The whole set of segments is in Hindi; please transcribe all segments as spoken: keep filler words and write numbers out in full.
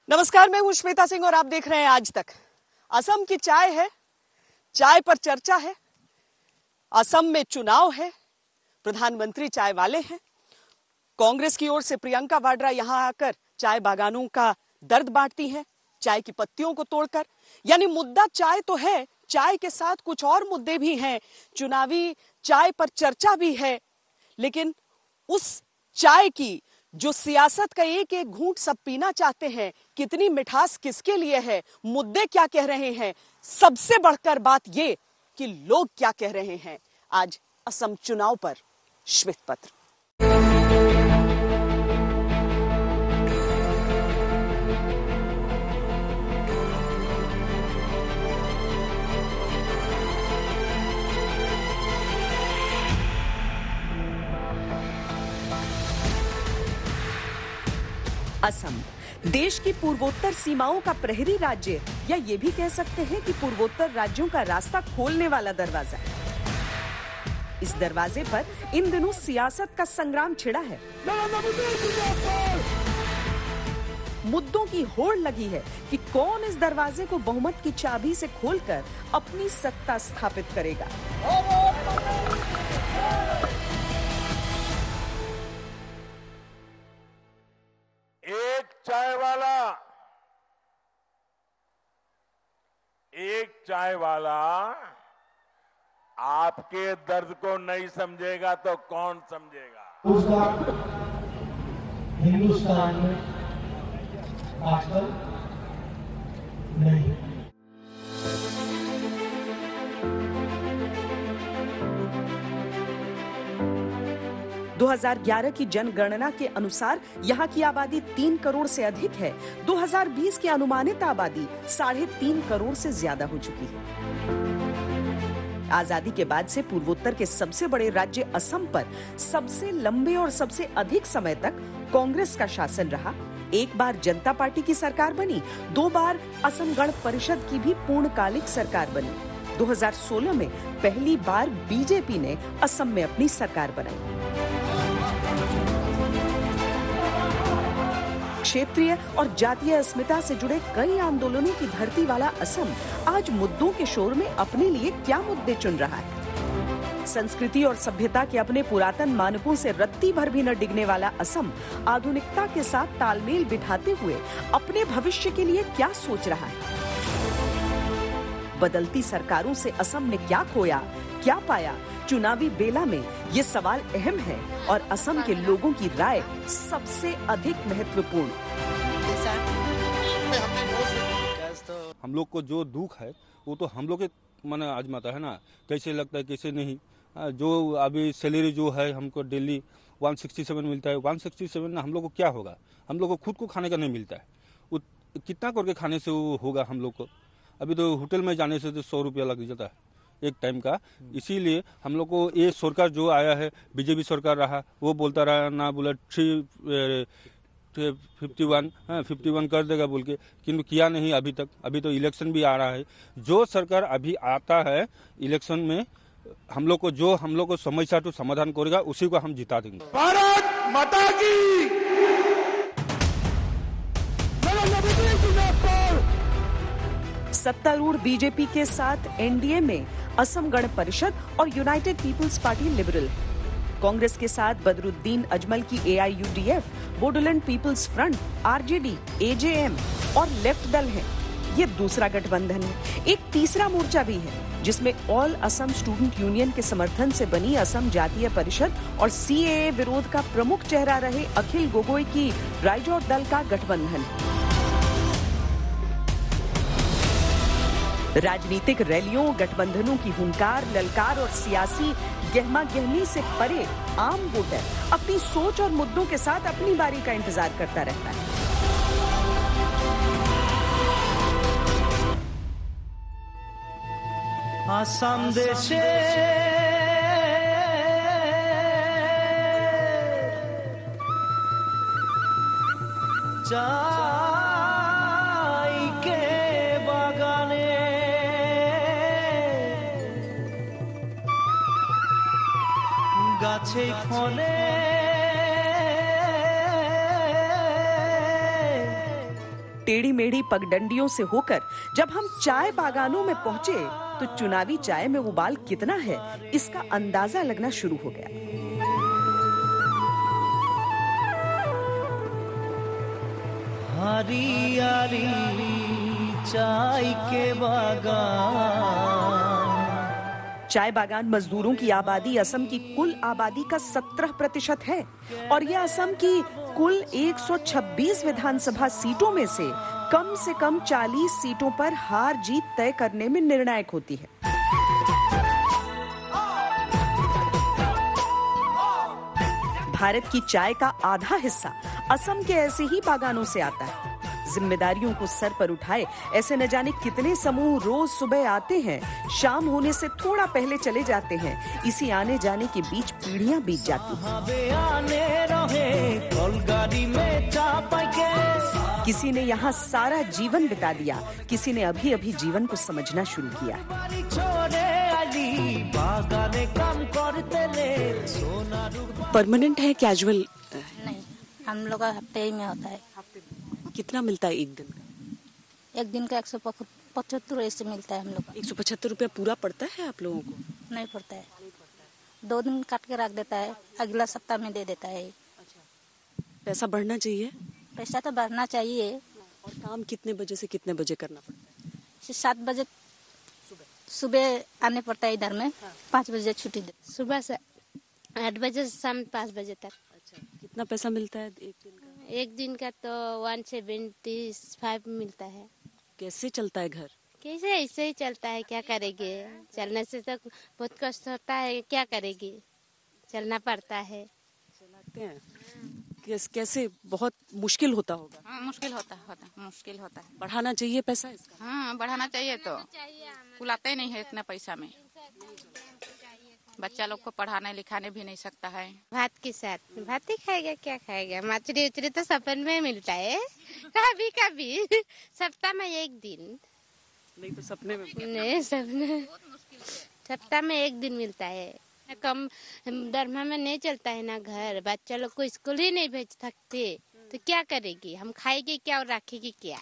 नमस्कार, मैं हूं श्वेता सिंह और आप देख रहे हैं आज तक। असम की चाय है, चाय पर चर्चा है। असम में चुनाव है, प्रधानमंत्री चाय वाले हैं। कांग्रेस की ओर से प्रियंका वाड्रा यहां आकर चाय बागानों का दर्द बांटती हैं, चाय की पत्तियों को तोड़कर। यानी मुद्दा चाय तो है, चाय के साथ कुछ और मुद्दे भी हैं, चुनावी चाय पर चर्चा भी है। लेकिन उस चाय की जो सियासत का एक एक घूंट सब पीना चाहते हैं, कितनी मिठास किसके लिए है, मुद्दे क्या कह रहे हैं, सबसे बढ़कर बात ये कि लोग क्या कह रहे हैं। आज असम चुनाव पर श्वेत पत्र। असम देश की पूर्वोत्तर सीमाओं का प्रहरी राज्य, या ये भी कह सकते हैं कि पूर्वोत्तर राज्यों का रास्ता खोलने वाला दरवाजा है। इस दरवाजे पर इन दिनों सियासत का संग्राम छिड़ा है। मुद्दों की होड़ लगी है कि कौन इस दरवाजे को बहुमत की चाबी से खोलकर अपनी सत्ता स्थापित करेगा। एक चाय वाला एक चाय वाला आपके दर्द को नहीं समझेगा तो कौन समझेगा। उसका हिंदुस्तान में आजकल नहीं। दो हज़ार ग्यारह की जनगणना के अनुसार यहाँ की आबादी तीन करोड़ से अधिक है। दो हज़ार बीस की अनुमानित आबादी साढ़े तीन करोड़ से ज्यादा हो चुकी है। आजादी के बाद से पूर्वोत्तर के सबसे बड़े राज्य असम पर सबसे लंबे और सबसे अधिक समय तक कांग्रेस का शासन रहा। एक बार जनता पार्टी की सरकार बनी, दो बार असम गण परिषद की भी पूर्णकालिक सरकार बनी। दो हज़ार सोलह में पहली बार बीजेपी ने असम में अपनी सरकार बनाई। क्षेत्रीय और जातीय अस्मिता से जुड़े कई आंदोलनों की धरती वाला असम आज मुद्दों के शोर में अपने लिए क्या मुद्दे चुन रहा है। संस्कृति और सभ्यता के अपने पुरातन मानकों से रत्ती भर भी न डिगने वाला असम आधुनिकता के साथ तालमेल बिठाते हुए अपने भविष्य के लिए क्या सोच रहा है। बदलती सरकारों से असम ने क्या खोया, क्या पाया, चुनावी बेला में ये सवाल अहम है और असम के लोगों की राय सबसे अधिक महत्वपूर्ण। हम लोग को जो दुख है वो तो हम लोग के मन आजमाता है ना, कैसे लगता है कैसे नहीं। जो अभी सैलरी जो है हमको डेली एक सौ सरसठ मिलता है, एक सौ सरसठ ना हम लोग को क्या होगा, हम लोग को खुद को खाने का नहीं मिलता है। वो कितना करके खाने से वो होगा हम लोग को। अभी तो होटल में जाने से तो सौ रुपया लग जाता है एक टाइम का। इसीलिए हम लोग को ये सरकार जो आया है, बीजेपी सरकार रहा, वो बोलता रहा ना बोला थ्री फिफ्टी वन हाँ फिफ्टी वन कर देगा बोल के, किंतु किया नहीं अभी तक। अभी तो इलेक्शन भी आ रहा है। जो सरकार अभी आता है इलेक्शन में, हम लोग को जो हम लोग को समस्या तो समाधान करेगा उसी को हम जिता देंगे। भारत माता की। सत्तारूढ़ बीजेपी के साथ एनडीए में असम गण परिषद और united peoples party liberal, Congress के साथ बदरुद्दीन अजमल की AIUDF, Bodoland peoples front, RJD, AJM और लेफ्ट दल है। ये दूसरा गठबंधन है। एक तीसरा मोर्चा भी है जिसमें ऑल असम स्टूडेंट यूनियन के समर्थन से बनी असम जातीय परिषद और सीएए विरोध का प्रमुख चेहरा रहे अखिल गोगोई की राइजोर दल का गठबंधन। राजनीतिक रैलियों, गठबंधनों की हुंकार, ललकार और सियासी गहमा गहमी से परे आम वोटर अपनी सोच और मुद्दों के साथ अपनी बारी का इंतजार करता रहता है। असम देशे चाय के बागाने গাছে ফলে टेढ़ी मेढ़ी पगडंडियों से होकर जब हम चाय बागानों में पहुंचे तो चुनावी चाय में उबाल कितना है इसका अंदाजा लगना शुरू हो गया। हरियारी चाय के बागान। चाय बागान मजदूरों की आबादी असम की कुल आबादी का सत्रह प्रतिशत है और यह असम की कुल एक सौ छब्बीस विधानसभा सीटों में से कम से कम चालीस सीटों पर हार जीत तय करने में निर्णायक होती है। भारत की चाय का आधा हिस्सा असम के ऐसे ही बागानों से आता है। जिम्मेदारियों को सर पर उठाए ऐसे न जाने कितने समूह रोज सुबह आते हैं, शाम होने से थोड़ा पहले चले जाते हैं। इसी आने जाने के बीच पीढ़ियां बीत जाती हैं। किसी ने यहाँ सारा जीवन बिता दिया, किसी ने अभी अभी जीवन को समझना शुरू किया। परमानेंट है, कैजुअल नहीं, हम लोग का हफ्ते ही में होता है। कितना मिलता है एक दिन का? एक दिन का एक सौ पचहत्तर ऐसे मिलता है हम लोग का। एक सौ पचहत्तर रुपया पूरा पड़ता है आप लोगों को? नहीं पड़ता है, दो दिन काट के रख देता है, अगला सप्ताह में दे देता है। पैसा बढ़ना चाहिए? पैसा तो बढ़ना चाहिए। और काम कितने बजे से कितने बजे करना पड़ता है? सात बजे सुबह आने पड़ता है इधर में, पाँच बजे छुट्टी दे। सुबह से आठ बजे से शाम पाँच बजे तक। अच्छा, कितना पैसा मिलता है एक दिन का? एक दिन का तो वन सेवेंटी फाइव मिलता है। कैसे चलता है घर? कैसे ऐसे ही चलता है, क्या करेंगे, चलने से तो बहुत कष्ट होता है, क्या करेगी, चलना पड़ता है। चलाते हैं कैस, कैसे बहुत मुश्किल होता होगा। हाँ, मुश्किल होता होता मुश्किल होता है। बढ़ाना चाहिए पैसा इसका? हाँ, बढ़ाना चाहिए, तो बुलाते ही नहीं है इतना पैसा में। बच्चा लोग को पढ़ाने लिखाने भी नहीं सकता है। भात के साथ भात ही खाएगा, क्या खाएगा। मछली उछली तो सपन में मिलता है, कभी कभी सप्ताह में एक दिन। नहीं तो सपने में? नहीं, सपने सप्ताह में एक दिन मिलता है। कम दरमा में नहीं चलता है ना घर, बच्चा लोग को स्कूल ही नहीं भेज सकते, तो क्या करेगी, हम खाएगी क्या और रखेगी क्या।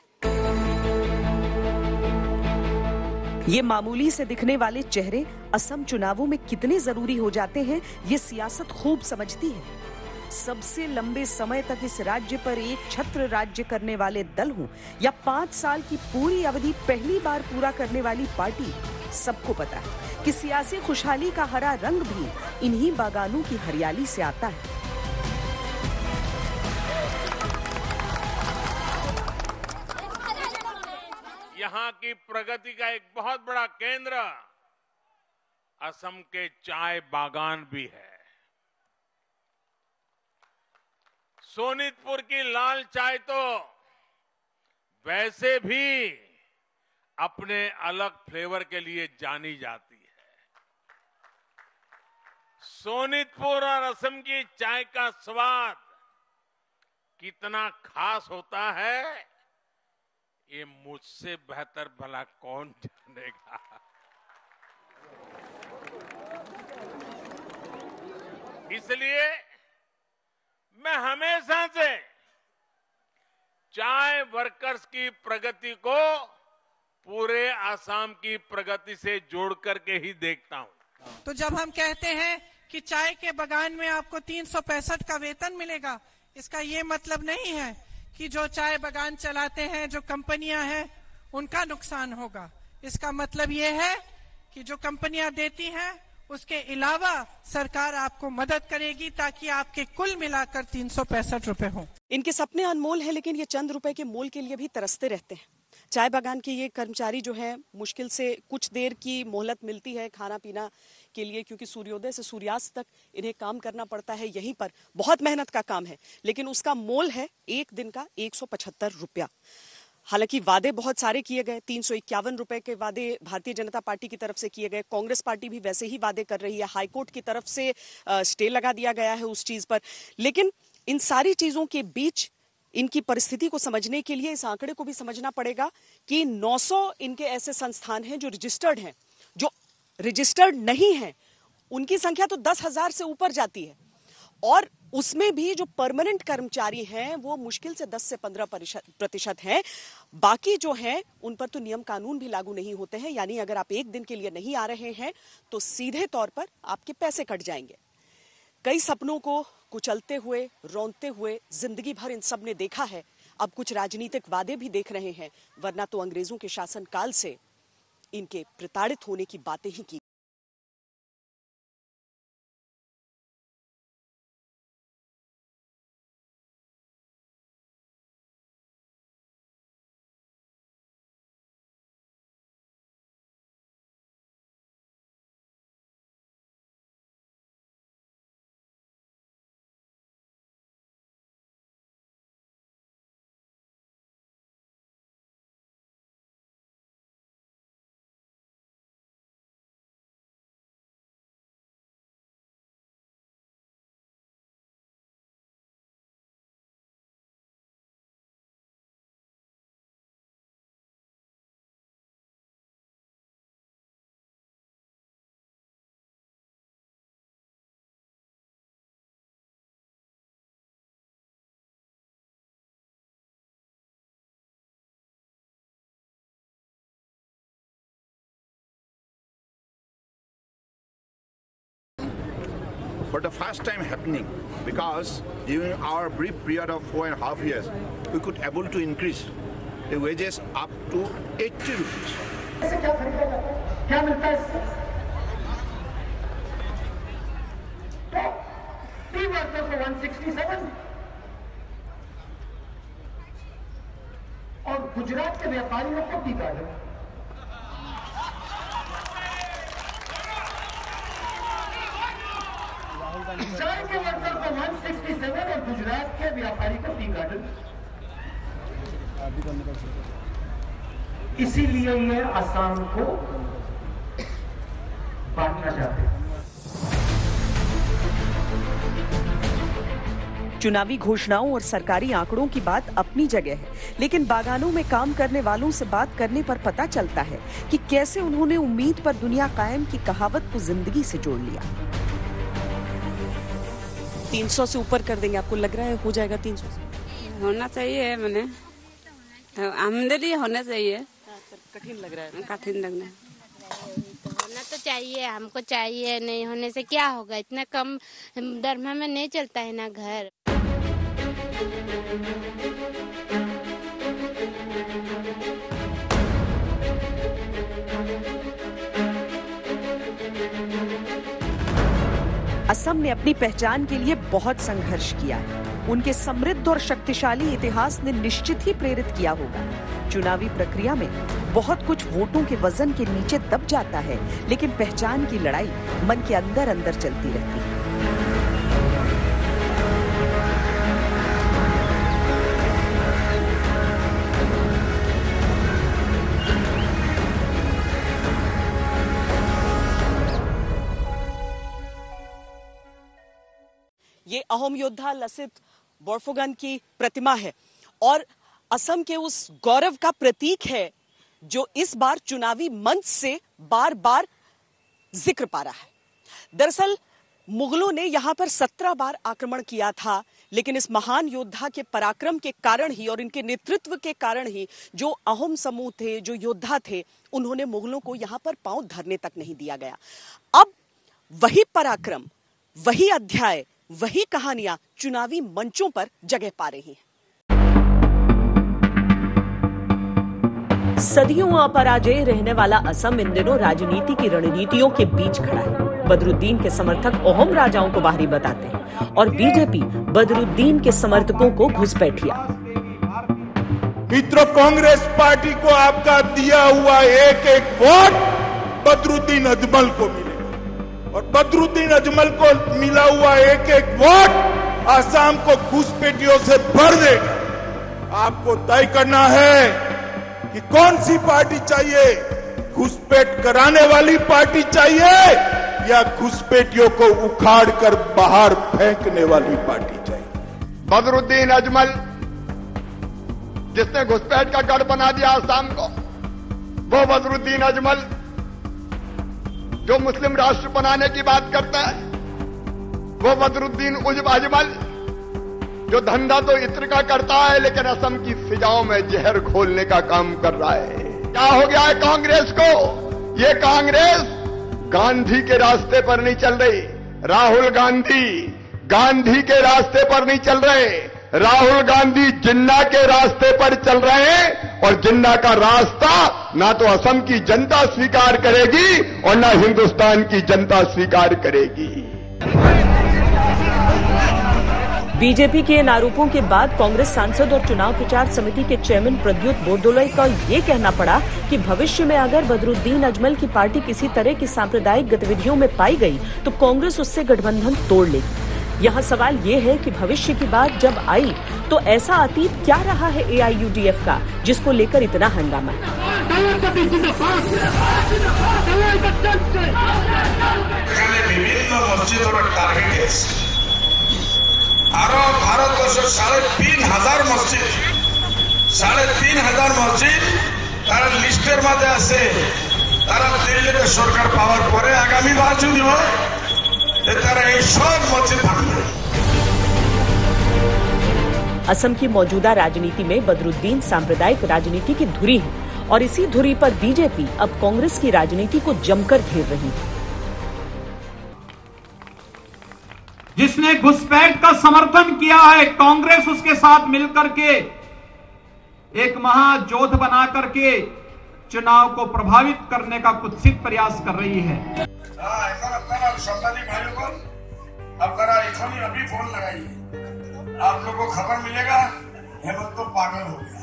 ये मामूली से दिखने वाले चेहरे असम चुनावों में कितने जरूरी हो जाते हैं ये सियासत खूब समझती है। सबसे लंबे समय तक इस राज्य पर एक छत्र राज्य करने वाले दल हों या पांच साल की पूरी अवधि पहली बार पूरा करने वाली पार्टी, सबको पता है कि सियासी खुशहाली का हरा रंग भी इन्हीं बागानों की हरियाली से आता है। यहाँ की प्रगति का एक बहुत बड़ा केंद्र असम के चाय बागान भी है। सोनितपुर की लाल चाय तो वैसे भी अपने अलग फ्लेवर के लिए जानी जाती है। सोनितपुर और असम की चाय का स्वाद कितना खास होता है ये मुझसे बेहतर भला कौन जानेगा। इसलिए मैं हमेशा से चाय वर्कर्स की प्रगति को पूरे आसाम की प्रगति से जोड़ करके ही देखता हूं। तो जब हम कहते हैं कि चाय के बागान में आपको तीन सौ पैंसठ का वेतन मिलेगा, इसका ये मतलब नहीं है कि जो चाय बागान चलाते हैं, जो कंपनियां हैं, उनका नुकसान होगा। इसका मतलब ये है कि जो कंपनियां देती हैं उसके अलावा सरकार आपको मदद करेगी ताकि आपके कुल मिलाकर तीन सौ पैंसठ रुपए हो। इनके सपने अनमोल है, लेकिन ये चंद रुपए के मोल के लिए भी तरसते रहते हैं। चाय बागान के ये कर्मचारी जो है मुश्किल से कुछ देर की मोहलत मिलती है खाना पीना के लिए, क्योंकि सूर्योदय से सूर्यास्त तक इन्हें काम करना पड़ता है। यहीं पर बहुत मेहनत का काम है, लेकिन उसका मोल है एक दिन का एक सौ पचहत्तर रुपया। हालांकि वादे बहुत सारे किए गए, तीन सौ इक्यावन रुपए के वादे भारतीय जनता पार्टी की तरफ से किए गए। कांग्रेस पार्टी भी वैसे ही वादे कर रही है। हाईकोर्ट की तरफ से स्टे लगा दिया गया है उस चीज पर। लेकिन इन सारी चीजों के बीच इनकी परिस्थिति को समझने के लिए इस आंकड़े को भी समझना पड़ेगा कि नौ सौ इनके ऐसे संस्थान हैं जो रजिस्टर्ड हैं। जो रजिस्टर्ड नहीं हैं उनकी संख्या तो दस हजार से ऊपर जाती है। और उसमें भी जो परमानेंट कर्मचारी हैं वो मुश्किल से दस से पंद्रह प्रतिशत हैं। बाकी जो हैं उन पर तो नियम कानून भी लागू नहीं होते हैं, यानी अगर आप एक दिन के लिए नहीं आ रहे हैं तो सीधे तौर पर आपके पैसे कट जाएंगे। कई सपनों को कुचलते हुए, रौंदते हुए जिंदगी भर इन सब ने देखा है। अब कुछ राजनीतिक वादे भी देख रहे हैं, वरना तो अंग्रेजों के शासनकाल से इनके प्रताड़ित होने की बातें ही की। For the first time happening, because during our brief period of four and a half years, we could able to increase the wages up to eighty rupees. ऐसे क्या खरीदा जाता है? क्या मिलता है इससे? तो टी वर्कर्स को one sixty-seven और गुजरात के व्यापारियों को टी गार्डन। चाय के वर्कर को one sixty-seven और गुजरात के व्यापारी को टी गार्डन। इसीलिए ये असम को बांटना चाहते हैं। चुनावी घोषणाओं और सरकारी आंकड़ों की बात अपनी जगह है, लेकिन बागानों में काम करने वालों से बात करने पर पता चलता है कि कैसे उन्होंने उम्मीद पर दुनिया कायम की कहावत को जिंदगी से जोड़ लिया। तीन सौ से ऊपर कर देंगे, आपको लग रहा है हो जाएगा? तीन सौ होना चाहिए, मैंने आमदनी होना चाहिए। कठिन लग रहा है? कठिन लग रहा है। तो होना तो चाहिए, हमको चाहिए। नहीं होने से क्या होगा? इतना कम दरमा में नहीं चलता है ना घर। असम ने अपनी पहचान के लिए बहुत संघर्ष किया है। उनके समृद्ध और शक्तिशाली इतिहास ने निश्चित ही प्रेरित किया होगा। चुनावी प्रक्रिया में बहुत कुछ वोटों के वजन के नीचे दब जाता है, लेकिन पहचान की लड़ाई मन के अंदर अंदर चलती रहती है। ये अहोम योद्धा लसित बोरफुकन की प्रतिमा है और असम के उस गौरव का प्रतीक है जो इस बार चुनावी मंच से बार बार जिक्र पा रहा है। दरअसल मुगलों ने यहां पर सत्रह बार आक्रमण किया था, लेकिन इस महान योद्धा के पराक्रम के कारण ही और इनके नेतृत्व के कारण ही जो अहोम समूह थे, जो योद्धा थे, उन्होंने मुगलों को यहां पर पांव धरने तक नहीं दिया गया। अब वही पराक्रम, वही अध्याय, वही कहानियां चुनावी मंचों पर जगह पा रही हैं। सदियों अपराजय रहने वाला असम इन दिनों राजनीति की रणनीतियों के बीच खड़ा है। बदरुद्दीन के समर्थक अहोम राजाओं को बाहरी बताते हैं और बीजेपी बदरुद्दीन के समर्थकों को घुसपैठिया। मित्रों, कांग्रेस पार्टी को आपका दिया हुआ एक एक वोट बदरुद्दीन अजमल को मिलेगा और बदरुद्दीन अजमल को मिला हुआ एक एक वोट आसाम को घुसपैठियों से भर देगा। आपको तय करना है कि कौन सी पार्टी चाहिए, घुसपैठ कराने वाली पार्टी चाहिए या घुसपैठियों को उखाड़ कर बाहर फेंकने वाली पार्टी चाहिए। बदरुद्दीन अजमल जिसने घुसपैठ का गढ़ बना दिया आसाम को, वो बदरुद्दीन अजमल जो मुस्लिम राष्ट्र बनाने की बात करता है, वो बदरुद्दीन अजमल जो धंधा तो इत्र का करता है लेकिन असम की फिजाओं में जहर घोलने का काम कर रहा है। क्या हो गया है कांग्रेस को? ये कांग्रेस गांधी के रास्ते पर नहीं चल रही। राहुल गांधी गांधी के रास्ते पर नहीं चल रहे। राहुल गांधी जिन्ना के रास्ते पर चल रहे हैं और जिन्ना का रास्ता ना तो असम की जनता स्वीकार करेगी और ना हिंदुस्तान की जनता स्वीकार करेगी। बीजेपी के इन आरोपों के बाद कांग्रेस सांसद और चुनाव प्रचार समिति के चेयरमैन प्रद्युत बोरदोलोई का ये कहना पड़ा कि भविष्य में अगर बदरुद्दीन अजमल की पार्टी किसी तरह की सांप्रदायिक गतिविधियों में पाई गई तो कांग्रेस उससे गठबंधन तोड़ लेगी। यहाँ सवाल ये है कि भविष्य की बात जब आई तो ऐसा अतीत क्या रहा है A I U D F का जिसको लेकर इतना हंगामा? আরো ভারতবর্ষের সাড়ে তিন হাজার মসজিদ সাড়ে তিন হাজার মসজিদ তারা লিস্টের মাঝে আছে। তারা দিল্লিতে সরকার পাওয়ার পরে আগামী বার যদি হয় তারা এই সব মসজিদ ভাঙবে। असम की मौजूदा राजनीति में बदरुद्दीन सांप्रदायिक राजनीति की धुरी है और इसी धुरी पर बीजेपी अब कांग्रेस की राजनीति को जमकर घेर रही है। जिसने घुसपैठ का समर्थन किया है, कांग्रेस उसके साथ मिलकर के एक महाजोध बना करके चुनाव को प्रभावित करने का कुत्सित प्रयास कर रही है। साংবাদিক भाइयों को अब जरा इथोनी अभी फोन लगाइए, आप लोगों को खबर मिलेगा हेमंत तो पागल हो गया,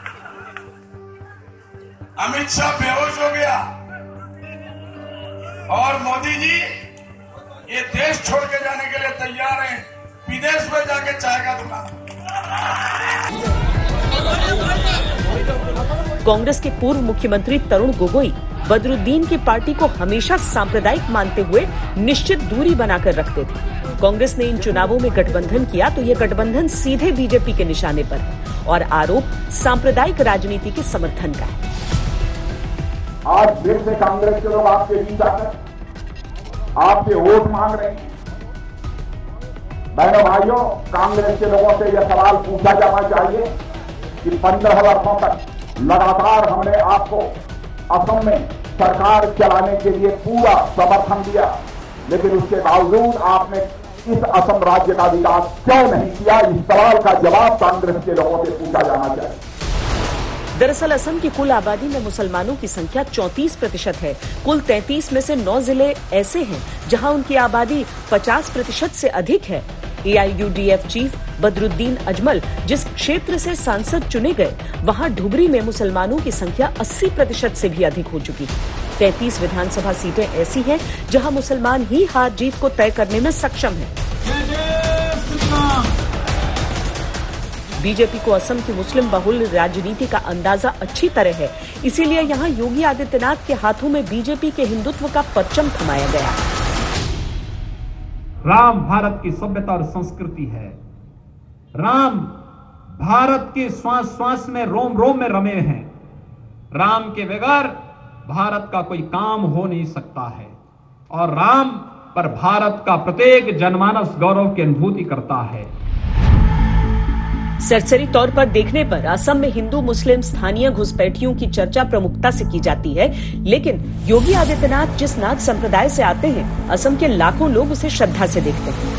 अमित शाह बेहोश हो गया और मोदी जी ये देश छोड़ के जाने के लिए तैयार हैं, विदेश में जाके चाय का दुकान। कांग्रेस के पूर्व मुख्यमंत्री तरुण गोगोई बदरुद्दीन की पार्टी को हमेशा सांप्रदायिक मानते हुए निश्चित दूरी बनाकर रखते थे। कांग्रेस ने इन चुनावों में गठबंधन किया तो ये गठबंधन सीधे बीजेपी के निशाने पर है और आरोप सांप्रदायिक राजनीति के समर्थन का है। आज फिर से कांग्रेस के लोग आपके बीच आकर आपसे वोट मांग रहे हैं। बहनों भाइयों, कांग्रेस के लोगों से यह सवाल पूछा जाना चाहिए कि पंद्रह वर्षों तक लगातार हमने आपको असम में सरकार चलाने के लिए पूरा समर्थन दिया, लेकिन उसके बावजूद आपने इस असम राज्य का विकास क्यों नहीं किया? इस सवाल का जवाब कांग्रेस के लोगों से पूछा जाना चाहिए। दरअसल असम की कुल आबादी में मुसलमानों की संख्या चौंतीस प्रतिशत है। कुल तैंतीस में से नौ जिले ऐसे हैं जहां उनकी आबादी पचास प्रतिशत से अधिक है। A I U D F chief Badruddin Ajmal जिस क्षेत्र से सांसद चुने गए वहां ढुबरी में मुसलमानों की संख्या अस्सी प्रतिशत से भी अधिक हो चुकी है। तैंतीस विधानसभा सीटें ऐसी हैं जहां मुसलमान ही हार जीत को तय करने में सक्षम हैं। बीजेपी को असम की मुस्लिम बहुल राजनीति का अंदाजा अच्छी तरह है, इसीलिए यहां योगी आदित्यनाथ के हाथों में बीजेपी के हिंदुत्व का परचम थमाया गया। राम भारत की सभ्यता और संस्कृति है। राम भारत के श्वास श्वास में रोम रोम में रमे हैं। राम के बगैर भारत का कोई काम हो नहीं सकता है और राम पर भारत का प्रत्येक जनमानस गौरव की अनुभूति करता है। सरसरी तौर पर देखने पर असम में हिंदू मुस्लिम स्थानीय घुसपैठियों की चर्चा प्रमुखता से की जाती है, लेकिन योगी आदित्यनाथ जिस नाथ संप्रदाय से आते हैं, असम के लाखों लोग उसे श्रद्धा से देखते हैं।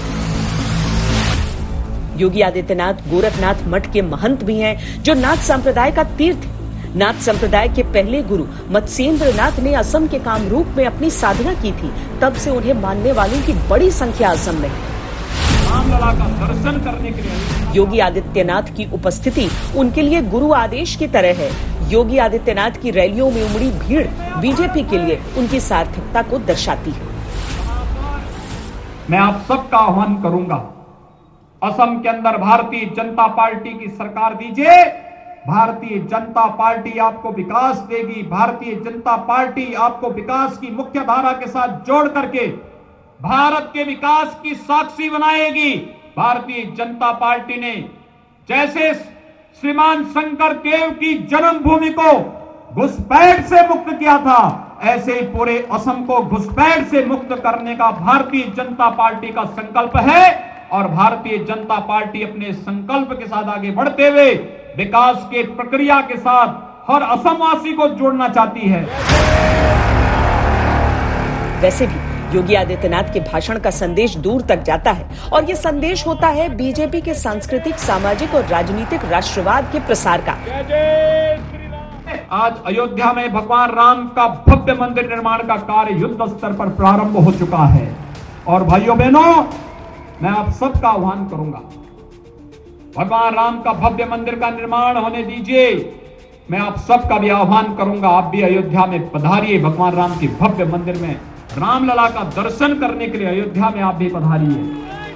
योगी आदित्यनाथ गोरखनाथ मठ के महंत भी हैं, जो नाथ संप्रदाय का तीर्थ है। नाथ संप्रदाय के पहले गुरु मत्स्येंद्र नाथ ने असम के कामरूप में अपनी साधना की थी, तब से उन्हें मानने वालों की बड़ी संख्या असम में है। रामलला का दर्शन करने के लिए योगी आदित्यनाथ की उपस्थिति उनके लिए गुरु आदेश की तरह है। योगी आदित्यनाथ की रैलियों में उमड़ी भीड़ बीजेपी के लिए उनकी सार्थकता को दर्शाती है। मैं आप सबका आह्वान करूंगा, असम के अंदर भारतीय जनता पार्टी की सरकार दीजिए। भारतीय जनता पार्टी आपको विकास देगी। भारतीय जनता पार्टी आपको विकास की मुख्य धारा के साथ जोड़ करके भारत के विकास की साक्षी बनाएगी। भारतीय जनता पार्टी ने जैसे श्रीमान शंकर देव की जन्मभूमि को घुसपैठ से मुक्त किया था, ऐसे ही पूरे असम को घुसपैठ से मुक्त करने का भारतीय जनता पार्टी का संकल्प है और भारतीय जनता पार्टी अपने संकल्प के साथ आगे बढ़ते हुए विकास के प्रक्रिया के साथ हर असमवासी को जोड़ना चाहती है। वैसे भी योगी आदित्यनाथ के भाषण का संदेश दूर तक जाता है और ये संदेश होता है बीजेपी के सांस्कृतिक, सामाजिक और राजनीतिक राष्ट्रवाद के प्रसार का। आज अयोध्या में भगवान राम का भव्य मंदिर निर्माण का कार्य युद्ध स्तर पर प्रारंभ हो चुका है और भाइयों बहनों, मैं आप सबका आह्वान करूंगा, भगवान राम का भव्य मंदिर का निर्माण होने दीजिए। मैं आप सबका भी आह्वान करूंगा, आप भी अयोध्या में पधारिए, भगवान राम के भव्य मंदिर में रामलला का दर्शन करने के लिए अयोध्या में आप भी पधारिए।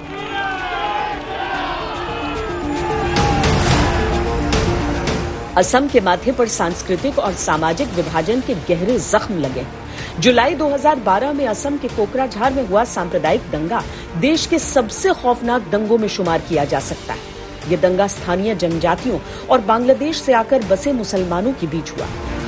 असम के माथे पर सांस्कृतिक और सामाजिक विभाजन के गहरे जख्म लगे। जुलाई दो हज़ार बारह में असम के कोकराझार में हुआ सांप्रदायिक दंगा देश के सबसे खौफनाक दंगों में शुमार किया जा सकता है। ये दंगा स्थानीय जनजातियों और बांग्लादेश से आकर बसे मुसलमानों के बीच हुआ।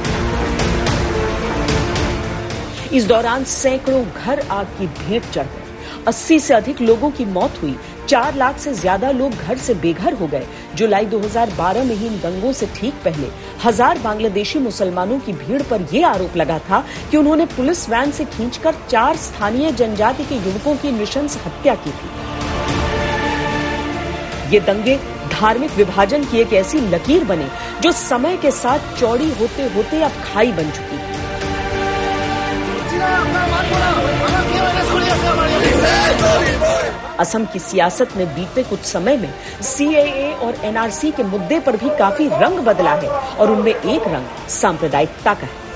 इस दौरान सैकड़ों घर आग की भेंट चढ़ गए। अस्सी से अधिक लोगों की मौत हुई। चार लाख से ज्यादा लोग घर से बेघर हो गए। जुलाई दो हज़ार बारह में ही इन दंगों से ठीक पहले हजार बांग्लादेशी मुसलमानों की भीड़ पर यह आरोप लगा था कि उन्होंने पुलिस वैन से खींचकर चार स्थानीय जनजाति के युवकों की नृशंस हत्या की थी। ये दंगे धार्मिक विभाजन की एक ऐसी लकीर बने जो समय के साथ चौड़ी होते होते अब खाई बन चुकी है। असम की सियासत में बीते कुछ समय में सीएए और एनआरसी के मुद्दे पर भी काफी रंग बदला है और उनमें एक रंग सांप्रदायिकता का है।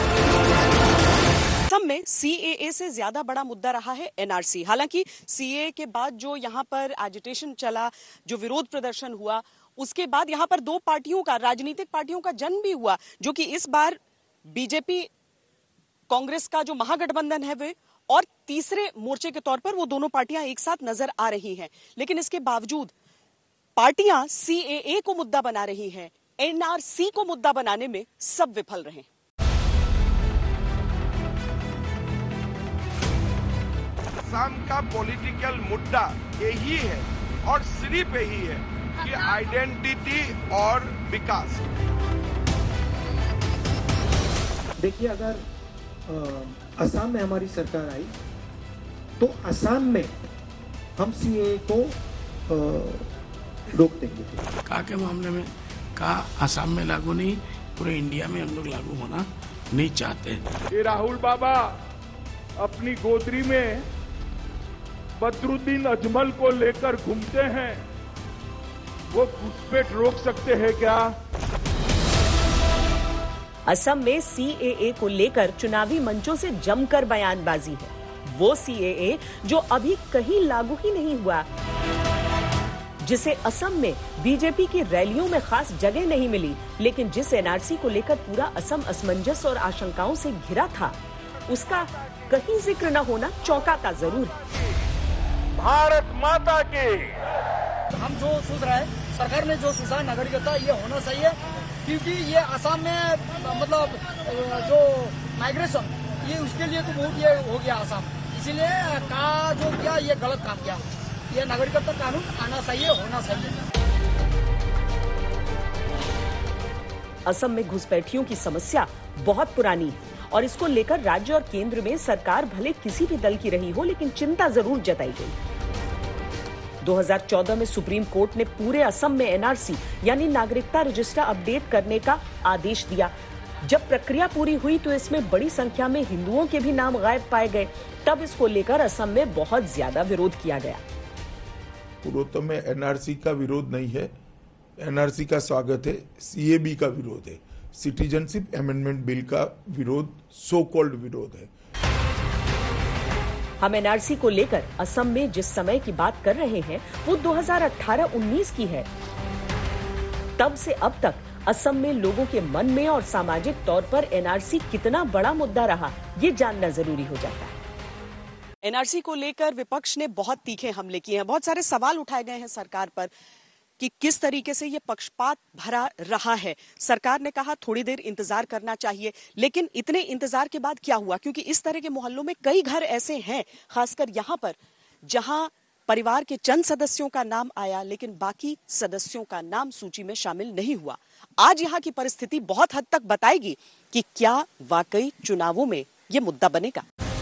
असम में सीएए से ज्यादा बड़ा मुद्दा रहा है एनआरसी। हालांकि सीएए के बाद जो यहाँ पर एजिटेशन चला, जो विरोध प्रदर्शन हुआ, उसके बाद यहाँ पर दो पार्टियों का, राजनीतिक पार्टियों का जन्म भी हुआ, जो कि इस बार बीजेपी कांग्रेस का जो महागठबंधन है वे और तीसरे मोर्चे के तौर पर वो दोनों पार्टियां एक साथ नजर आ रही हैं। लेकिन इसके बावजूद पार्टियां सीएए को मुद्दा बना रही हैं, एनआरसी को मुद्दा बनाने में सब विफल रहे। असम का पॉलिटिकल मुद्दा यही है और सिर्फ यही है कि आइडेंटिटी और विकास। देखिए, अगर असम में हमारी सरकार आई तो असम में हम सीएए को रोक देंगे। का के मामले में का असम में लागू नहीं, पूरे इंडिया में हम लोग लागू होना नहीं चाहते। ये राहुल बाबा अपनी गोदरी में बदरुद्दीन अजमल को लेकर घूमते हैं, वो घुसपैठ रोक सकते हैं क्या? असम में सीएए को लेकर चुनावी मंचों से जमकर बयानबाजी है। वो सीएए जो अभी कहीं लागू ही नहीं हुआ, जिसे असम में बीजेपी की रैलियों में खास जगह नहीं मिली, लेकिन जिस एनआरसी को लेकर पूरा असम असमंजस और आशंकाओं से घिरा था, उसका कहीं जिक्र न होना चौंकाता जरूर है। भारत माता के हम जो सोच रहे हैं, सरकार ने जो सोचा नागरिकता ये होना चाहिए, क्योंकि ये असम में मतलब जो माइग्रेशन ये उसके लिए तो बहुत ये हो गया असम, इसीलिए का जो किया ये गलत काम किया। ये नागरिकता कानून आना चाहिए, होना चाहिए। असम में घुसपैठियों की समस्या बहुत पुरानी है और इसको लेकर राज्य और केंद्र में सरकार भले किसी भी दल की रही हो, लेकिन चिंता जरूर जताई गई। दो हज़ार चौदह में सुप्रीम कोर्ट ने पूरे असम में एनआरसी यानी नागरिकता रजिस्टर अपडेट करने का आदेश दिया। जब प्रक्रिया पूरी हुई तो इसमें बड़ी संख्या में हिंदुओं के भी नाम गायब पाए गए। तब इसको लेकर असम में बहुत ज्यादा विरोध किया गया। पूर्वोत्तर में एनआरसी का विरोध नहीं है, एनआरसी का स्वागत है, सीएबी का विरोध है, सिटीजनशिप अमेंडमेंट बिल का विरोध, सो कॉल्ड विरोध है। हम एनआरसी को लेकर असम में जिस समय की बात कर रहे हैं वो दो हज़ार अठारह उन्नीस की है। तब से अब तक असम में लोगों के मन में और सामाजिक तौर पर एनआरसी कितना बड़ा मुद्दा रहा, ये जानना जरूरी हो जाता है। एनआरसी को लेकर विपक्ष ने बहुत तीखे हमले किए हैं, बहुत सारे सवाल उठाए गए हैं सरकार पर। कि किस तरीके से ये पक्षपात भरा रहा है। सरकार ने कहा थोड़ी देर इंतजार करना चाहिए, लेकिन इतने इंतजार के बाद क्या हुआ? क्योंकि इस तरह के मोहल्लों में कई घर ऐसे हैं, खासकर यहाँ पर, जहां परिवार के चंद सदस्यों का नाम आया लेकिन बाकी सदस्यों का नाम सूची में शामिल नहीं हुआ। आज यहाँ की परिस्थिति बहुत हद तक बताएगी कि क्या वाकई चुनावों में ये मुद्दा बनेगा।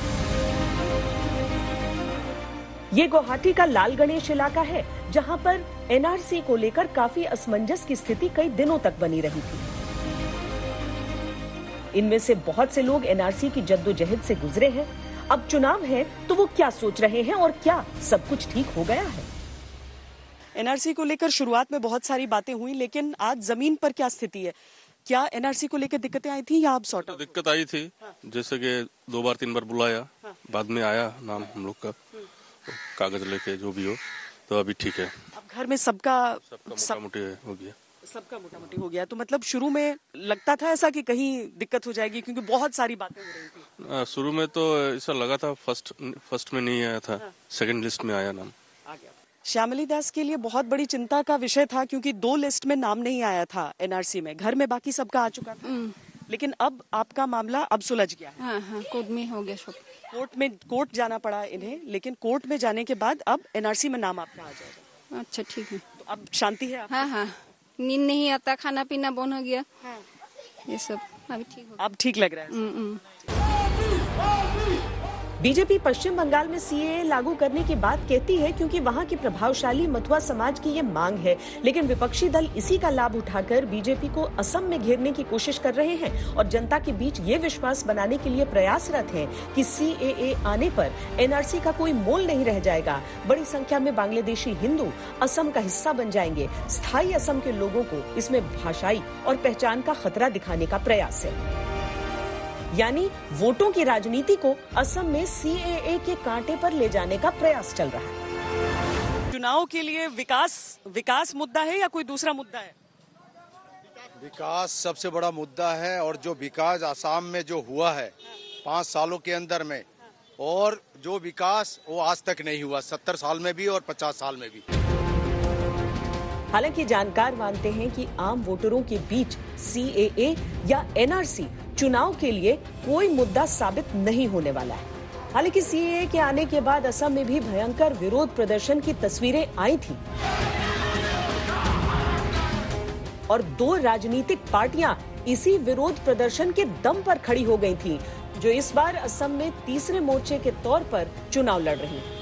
ये गुवाहाटी का लाल गणेश इलाका है, जहां पर एनआरसी को लेकर काफी असमंजस की स्थिति कई दिनों तक बनी रही थी। इनमें से बहुत से लोग एनआरसी की जद्दोजहद से गुजरे हैं। अब चुनाव है तो वो क्या सोच रहे हैं और क्या सब कुछ ठीक हो गया है? एनआरसी को लेकर शुरुआत में बहुत सारी बातें हुई, लेकिन आज जमीन पर क्या स्थिति है? क्या एनआरसी को लेकर दिक्कतें आई थी या अब सॉर्ट आउट? दिक्कत आई थी, हाँ। जैसे कि दो बार तीन बार बुलाया, हाँ। बाद में आया नाम हम लोग का, कागज लेके जो भी हो, तो अभी ठीक है। अब घर में सबका सबका मोटा मोटी हो गया सबका मोटा मोटी हो गया। तो मतलब शुरू में लगता था ऐसा कि कहीं दिक्कत हो जाएगी, क्योंकि बहुत सारी बातें हो रही थी। शुरू में तो ऐसा लगा था, फर्स्ट फर्स्ट में नहीं आया था, हाँ। सेकंड लिस्ट में आया नाम आ गया। श्यामली दास के लिए बहुत बड़ी चिंता का विषय था, क्योंकि दो लिस्ट में नाम नहीं आया था एनआरसी में। घर में बाकी सबका आ चुका था, लेकिन अब आपका मामला अब सुलझ गया। हाँ, हाँ, कोर्ट में हो गया सब। कोर्ट में कोर्ट जाना पड़ा इन्हें, लेकिन कोर्ट में जाने के बाद अब एनआरसी में नाम आपका आ जाएगा। अच्छा, ठीक है। तो अब शांति है आपको? हाँ, हाँ, नींद नहीं आता, खाना पीना बंद हो गया, हाँ। ये सब अभी ठीक हो, अब ठीक लग रहा है। बीजेपी पश्चिम बंगाल में सीएए लागू करने की बात कहती है, क्योंकि वहां की प्रभावशाली मथुआ समाज की ये मांग है, लेकिन विपक्षी दल इसी का लाभ उठाकर बीजेपी को असम में घेरने की कोशिश कर रहे हैं और जनता के बीच ये विश्वास बनाने के लिए प्रयासरत हैं कि सीएए आने पर एनआरसी का कोई मोल नहीं रह जाएगा। बड़ी संख्या में बांग्लादेशी हिंदू असम का हिस्सा बन जाएंगे। स्थायी असम के लोगों को इसमें भाषाई और पहचान का खतरा दिखाने का प्रयास है, यानी वोटों की राजनीति को असम में सीएए के कांटे पर ले जाने का प्रयास चल रहा है। चुनाव के लिए विकास विकास मुद्दा है या कोई दूसरा मुद्दा है? विकास सबसे बड़ा मुद्दा है, और जो विकास असम में जो हुआ है पाँच सालों के अंदर में, और जो विकास वो आज तक नहीं हुआ, सत्तर साल में भी और पचास साल में भी। हालांकि जानकार मानते हैं कि आम वोटरों के बीच सीएए या एनआरसी चुनाव के लिए कोई मुद्दा साबित नहीं होने वाला है। हालांकि सीएए के आने के बाद असम में भी भयंकर विरोध प्रदर्शन की तस्वीरें आई थी और दो राजनीतिक पार्टियां इसी विरोध प्रदर्शन के दम पर खड़ी हो गई थीं, जो इस बार असम में तीसरे मोर्चे के तौर पर चुनाव लड़ रही हैं।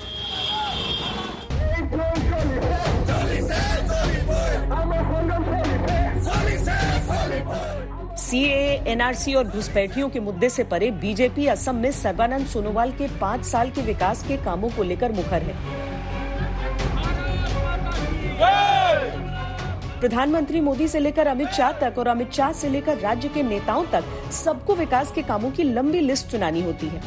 सीएए, एनआरसी और घुसपैठियों के मुद्दे से परे बीजेपी असम में सर्बानंद सोनोवाल के पाँच साल के विकास के कामों को लेकर मुखर है। प्रधानमंत्री मोदी से लेकर अमित शाह तक और अमित शाह से लेकर राज्य के नेताओं तक सबको विकास के कामों की लंबी लिस्ट सुनानी होती है।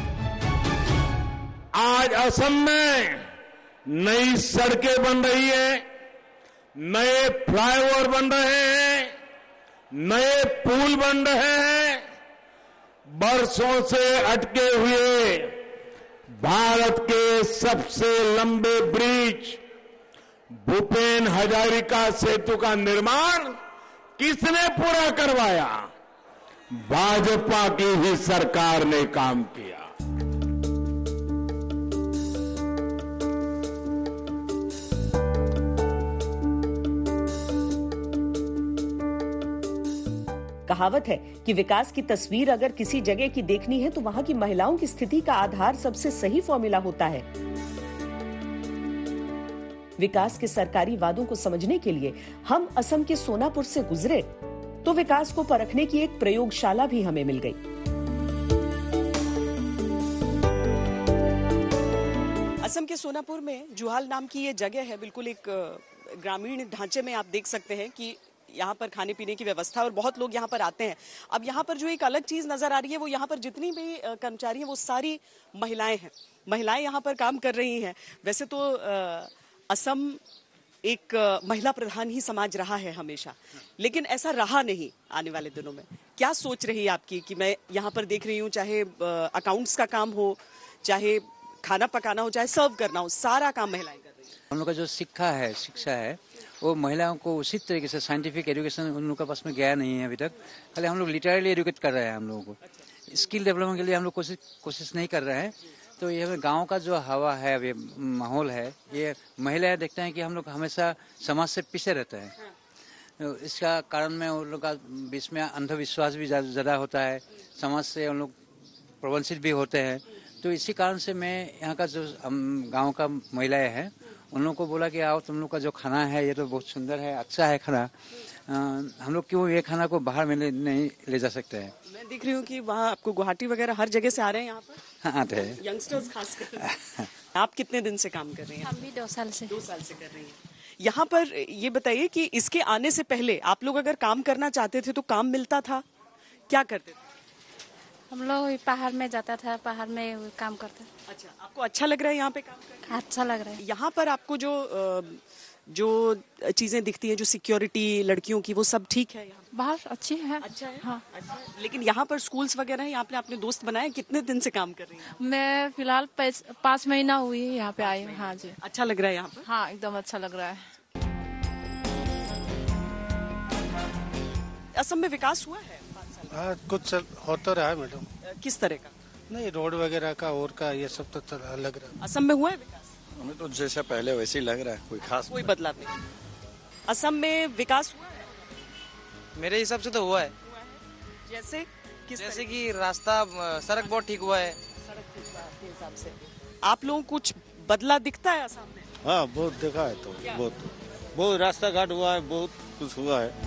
आज असम में नई सड़कें बन रही है, नए फ्लाईओवर बन रहे हैं, नए पुल बन रहे हैं। बरसों से अटके हुए भारत के सबसे लंबे ब्रिज भूपेन हजारिका सेतु का निर्माण किसने पूरा करवाया? भाजपा की ही सरकार ने काम किया। कहावत है कि विकास की तस्वीर अगर किसी जगह की देखनी है तो वहां की महिलाओं की स्थिति का आधार सबसे सही फॉर्मूला होता है। विकास के सरकारी वादों को समझने के लिए हम असम के सोनापुर से गुजरे तो विकास को परखने की एक प्रयोगशाला भी हमें मिल गई। असम के सोनापुर में जुहाल नाम की ये जगह है, बिल्कुल एक ग्रामीण ढांचे में। आप देख सकते हैं कि यहाँ पर खाने पीने की व्यवस्था और बहुत लोग यहाँ पर आते हैं। अब यहाँ पर जो एक अलग चीज नजर आ रही है वो यहाँ पर जितनी भी कर्मचारी हैं वो सारी महिलाएं हैं। महिलाएं यहाँ पर काम कर रही हैं। वैसे तो असम एक महिला प्रधान ही समाज रहा है हमेशा, लेकिन ऐसा रहा नहीं आने वाले दिनों में। क्या सोच रही है आपकी कि मैं यहाँ पर देख रही हूँ, चाहे अकाउंट्स का काम हो, चाहे खाना पकाना हो, चाहे सर्व करना हो, सारा काम महिलाएं कर रही हैं। हम लोग का जो शिक्षा है शिक्षा है वो महिलाओं को उसी तरीके से साइंटिफिक एजुकेशन उन लोगों के पास में गया नहीं है अभी तक। खाली हम लोग लिटरली एजुकेट कर रहे हैं हम लोगों को। स्किल डेवलपमेंट के लिए हम लोग कोशिश कोशिश नहीं कर रहे हैं। तो ये गांव का जो हवा है, अभी माहौल है, ये महिलाएं देखते हैं कि हम लोग हमेशा समाज से पीछे रहते हैं। तो इसका कारण में उन लोग का बीच में अंधविश्वास भी ज़्यादा होता है, समाज से उन लोग प्रवंचित भी होते हैं। तो इसी कारण से मैं यहाँ का जो गांव का महिलाएं हैं उन लोगों को बोला कि आओ, तुम लोग का जो खाना है ये तो बहुत सुंदर है, अच्छा है खाना, आ, हम लोग क्यों ये खाना को बाहर में ले, नहीं ले जा सकते हैं। मैं देख रही हूँ कि वहाँ आपको गुवाहाटी वगैरह हर जगह से आ रहे हैं यहाँ पर। हाँ, आते हैं यंगस्टर्स खास कर। आप कितने दिन से काम कर रही हैं? हम भी दो साल से दो साल से कर रही हैं। यहाँ पर ये बताइए कि इसके आने से पहले आप लोग अगर काम करना चाहते थे तो काम मिलता था, क्या करते थे? हम लोग पहाड़ में जाता था, पहाड़ में काम करते। अच्छा, आपको अच्छा लग रहा है यहाँ पे काम करना? अच्छा लग रहा है। यहाँ पर आपको जो जो चीजें दिखती हैं, जो सिक्योरिटी लड़कियों की, वो सब ठीक है? यहाँ बाहर अच्छी है। अच्छा है। हाँ। अच्छा, लेकिन यहाँ पर स्कूल्स वगैरह हैं, आपने अपने दोस्त बनाए? कितने दिन से काम कर रही हैं? मैं फिलहाल पाँच महीना हुई है यहाँ पे आई हूँ। हाँ जी। अच्छा लग रहा है यहाँ पर? हाँ, एकदम अच्छा लग रहा है। असम में विकास हुआ है? हाँ, कुछ होता रहा है मैडम। किस तरह का? नहीं, रोड वगैरह का और का ये सब तो लग रहा है। असम में हुआ है विकास? हमें तो जैसा पहले वैसे ही लग रहा है, कोई खास कोई बदलाव नहीं। असम में विकास हुआ है? मेरे हिसाब से तो हुआ है। जैसे किस जैसे कि रास्ता, सड़क बहुत ठीक हुआ है। सड़क ठीक हुआ है आपके हिसाब से? आप लोगों को कुछ बदला दिखता है असम में? हाँ, बहुत देखा है। तो बहुत बहुत रास्ता घाट हुआ है, बहुत कुछ हुआ है।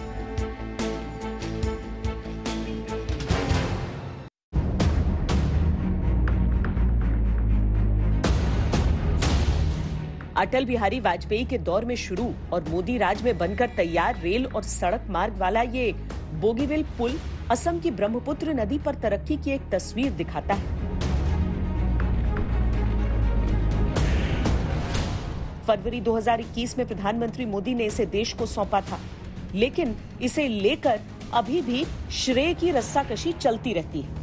अटल बिहारी वाजपेयी के दौर में शुरू और मोदी राज में बनकर तैयार रेल और सड़क मार्ग वाला ये बोगीबिल पुल असम की ब्रह्मपुत्र नदी पर तरक्की की एक तस्वीर दिखाता है। फरवरी दो हज़ार इक्कीस में प्रधानमंत्री मोदी ने इसे देश को सौंपा था, लेकिन इसे लेकर अभी भी श्रेय की रस्साकशी चलती रहती है।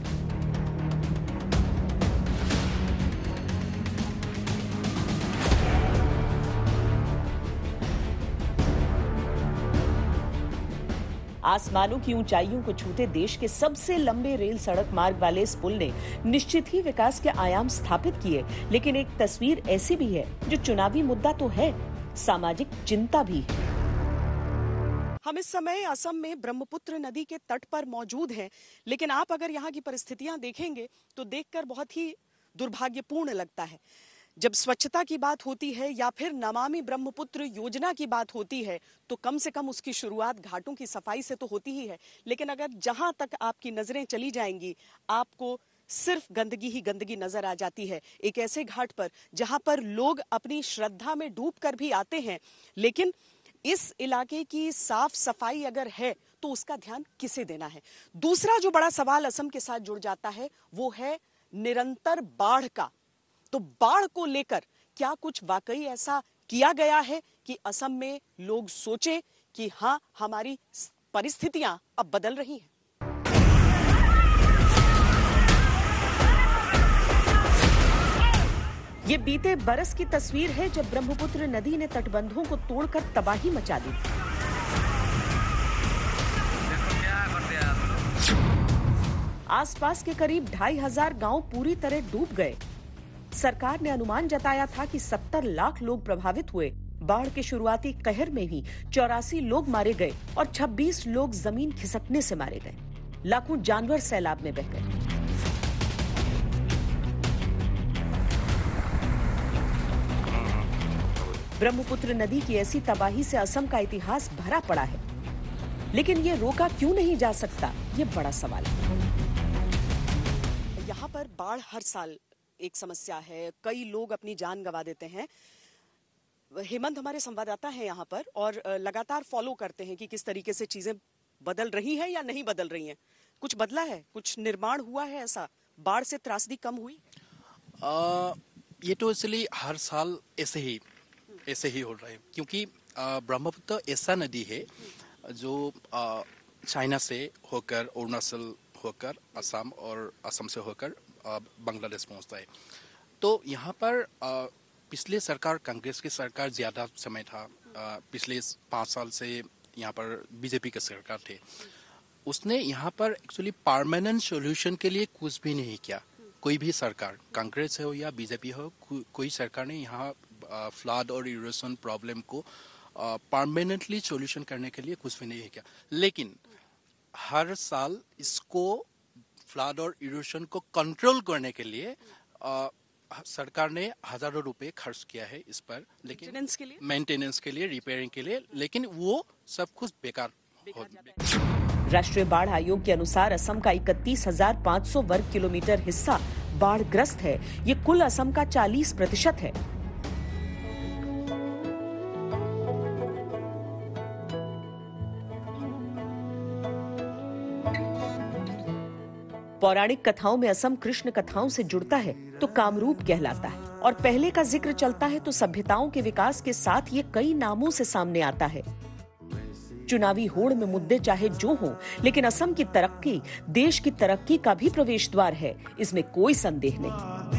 आसमानों की ऊंचाइयों को छूते देश के सबसे लंबे रेल सड़क मार्ग वाले इस पुल ने निश्चित ही विकास के आयाम स्थापित किए, लेकिन एक तस्वीर ऐसी भी है जो चुनावी मुद्दा तो है, सामाजिक चिंता भी है। हम इस समय असम में ब्रह्मपुत्र नदी के तट पर मौजूद हैं, लेकिन आप अगर यहाँ की परिस्थितियां देखेंगे तो देखकर बहुत ही दुर्भाग्यपूर्ण लगता है। जब स्वच्छता की बात होती है या फिर नमामि ब्रह्मपुत्र योजना की बात होती है तो कम से कम उसकी शुरुआत घाटों की सफाई से तो होती ही है, लेकिन अगर जहां तक आपकी नजरें चली जाएंगी आपको सिर्फ गंदगी ही गंदगी नजर आ जाती है। एक ऐसे घाट पर जहां पर लोग अपनी श्रद्धा में डूब कर भी आते हैं, लेकिन इस इलाके की साफ सफाई अगर है तो उसका ध्यान किसे देना है? दूसरा जो बड़ा सवाल असम के साथ जुड़ जाता है वो है निरंतर बाढ़ का। तो बाढ़ को लेकर क्या कुछ वाकई ऐसा किया गया है कि असम में लोग सोचे कि हाँ, हमारी परिस्थितियां अब बदल रही हैं? ये बीते बरस की तस्वीर है जब ब्रह्मपुत्र नदी ने तटबंधों को तोड़कर तबाही मचा दी थी। आसपास के करीब ढाई हजार गांव पूरी तरह डूब गए। सरकार ने अनुमान जताया था कि सत्तर लाख लोग प्रभावित हुए। बाढ़ के शुरुआती कहर में ही चौरासी लोग मारे गए और छब्बीस लोग जमीन खिसकने से मारे गए। लाखों जानवर सैलाब में बह गए। ब्रह्मपुत्र नदी की ऐसी तबाही से असम का इतिहास भरा पड़ा है, लेकिन ये रोका क्यों नहीं जा सकता, ये बड़ा सवाल है। यहाँ पर बाढ़ हर साल एक समस्या है, कई लोग अपनी जान गंवा देते हैं। हेमंत हमारे संवाददाता हैं यहाँ पर और लगातार फॉलो करते हैं कि किस तरीके से चीजें बदल रही हैं या नहीं बदल रही हैं। कुछ बदला है, कुछ निर्माण हुआ है ऐसा? बाढ़ से त्रासदी कम हुई? आ, ये तो इसलिए हर साल ऐसे ही ऐसे ही हो रहा है, क्योंकि ब्रह्मपुत्र ऐसा नदी है जो चाइना से होकर, अरुणाचल होकर असम और असम से होकर बांग्लादेश पहुंचता है। तो यहाँ पर आ, पिछले सरकार, कांग्रेस की सरकार ज्यादा समय था, अ, पिछले पाँच साल से यहाँ पर बीजेपी की सरकार थे, उसने यहाँ पर एक्चुअली परमानेंट सॉल्यूशन के लिए कुछ भी नहीं किया। कोई भी सरकार, कांग्रेस हो या बीजेपी हो, को, कोई सरकार ने यहाँ फ्लड और इरोशन प्रॉब्लम को परमानेंटली सॉल्यूशन करने के लिए कुछ भी नहीं किया। लेकिन हर साल इसको फ्लड और इरोशन को कंट्रोल करने के लिए आ, सरकार ने हजारों रुपए खर्च किया है इस पर, लेकिन मेंटेनेंस के लिए मेंटेनेंस के लिए, रिपेयरिंग के लिए, लेकिन वो सब कुछ बेकार हो। राष्ट्रीय बाढ़ आयोग के अनुसार असम का इकतीस हजार पाँच सौ वर्ग किलोमीटर हिस्सा बाढ़ग्रस्त है। ये कुल असम का चालीस प्रतिशत है। पौराणिक कथाओं में असम कृष्ण कथाओं से जुड़ता है तो कामरूप कहलाता है, और पहले का जिक्र चलता है तो सभ्यताओं के विकास के साथ ये कई नामों से सामने आता है। चुनावी होड़ में मुद्दे चाहे जो हों, लेकिन असम की तरक्की देश की तरक्की का भी प्रवेश द्वार है, इसमें कोई संदेह नहीं।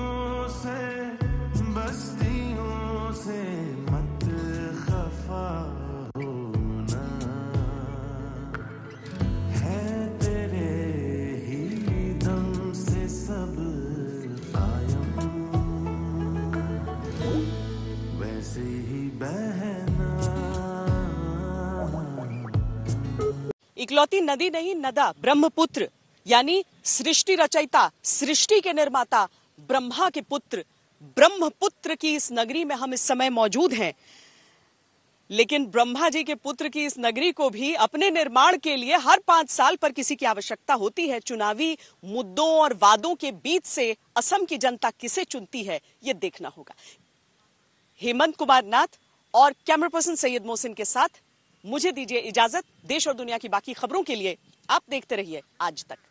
इकलौती नदी नहीं नदा ब्रह्मपुत्र, यानी सृष्टि रचयिता, सृष्टि के निर्माता ब्रह्मा के पुत्र ब्रह्मपुत्र की इस नगरी में हम इस समय मौजूद हैं। लेकिन ब्रह्मा जी के पुत्र की इस नगरी को भी अपने निर्माण के लिए हर पांच साल पर किसी की आवश्यकता होती है। चुनावी मुद्दों और वादों के बीच से असम की जनता किसे चुनती है, यह देखना होगा। हेमंत कुमार नाथ और कैमरा पर्सन सैयद मोहसिन के साथ मुझे दीजिए इजाजत। देश और दुनिया की बाकी खबरों के लिए आप देखते रहिए आज तक।